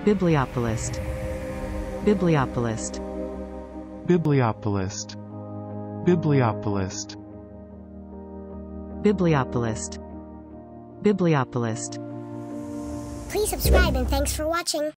bibliopolist, bibliopolist, bibliopolist, bibliopolist, bibliopolist, bibliopolist. Please subscribe and thanks for watching.